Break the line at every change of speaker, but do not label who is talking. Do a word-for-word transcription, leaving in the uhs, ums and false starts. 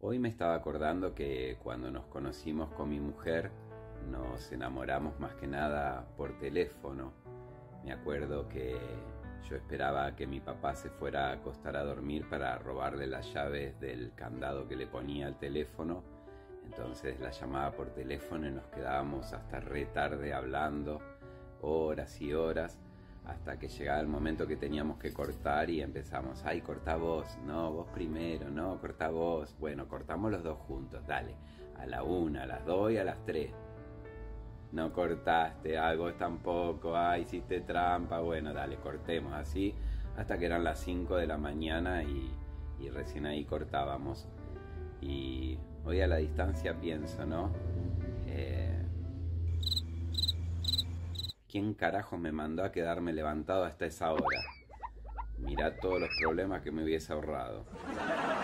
Hoy me estaba acordando que cuando nos conocimos con mi mujer nos enamoramos más que nada por teléfono. Me acuerdo que yo esperaba que mi papá se fuera a acostar a dormir para robarle las llaves del candado que le ponía al teléfono. Entonces la llamaba por teléfono y nos quedábamos hasta re tarde hablando, horas y horas, hasta que llegaba el momento que teníamos que cortar y empezamos, ay, cortá vos, no, vos primero, no, cortá vos. Bueno, cortamos los dos juntos, dale, a la una, a las dos y a las tres. No cortaste, ah, vos tampoco, ah, hiciste trampa, bueno, dale, cortemos así, hasta que eran las cinco de la mañana y, y recién ahí cortábamos. Y hoy a la distancia pienso, ¿no? Eh, ¿Quién carajo me mandó a quedarme levantado hasta esa hora? Mirá todos los problemas que me hubiese ahorrado.